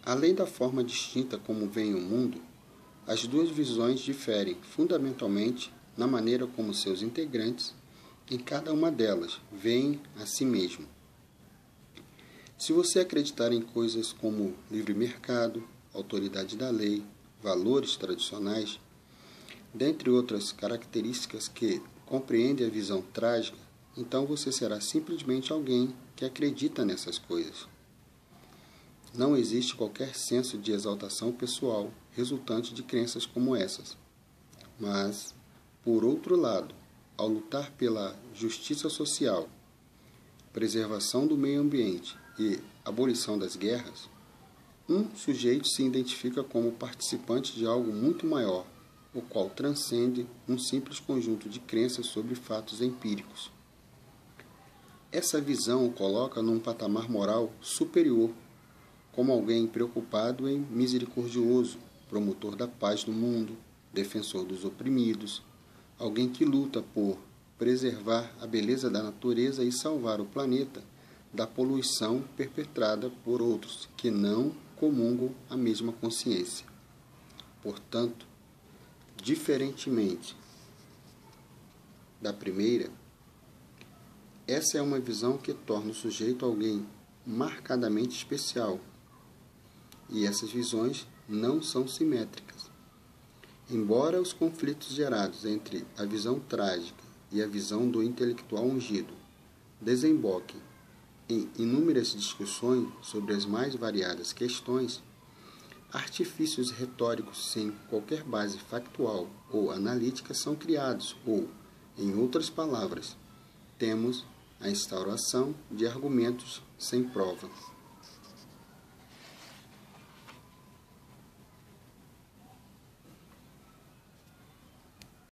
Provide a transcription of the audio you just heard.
Além da forma distinta como veem o mundo, as duas visões diferem fundamentalmente na maneira como seus integrantes, em cada uma delas, veem a si mesmo. Se você acreditar em coisas como livre mercado, autoridade da lei, valores tradicionais, dentre outras características que compreendem a visão trágica, então você será simplesmente alguém que acredita nessas coisas. Não existe qualquer senso de exaltação pessoal resultante de crenças como essas. Mas, por outro lado, ao lutar pela justiça social, preservação do meio ambiente e abolição das guerras, um sujeito se identifica como participante de algo muito maior, o qual transcende um simples conjunto de crenças sobre fatos empíricos. Essa visão o coloca num patamar moral superior, como alguém preocupado e misericordioso, promotor da paz no mundo, defensor dos oprimidos, alguém que luta por preservar a beleza da natureza e salvar o planeta da poluição perpetrada por outros que não comungam a mesma consciência. Portanto, diferentemente da primeira, essa é uma visão que torna o sujeito alguém marcadamente especial, e essas visões não são simétricas. Embora os conflitos gerados entre a visão trágica e a visão do intelectual ungido desemboquem em inúmeras discussões sobre as mais variadas questões, artifícios retóricos sem qualquer base factual ou analítica são criados, ou, em outras palavras, temos a instauração de argumentos sem prova.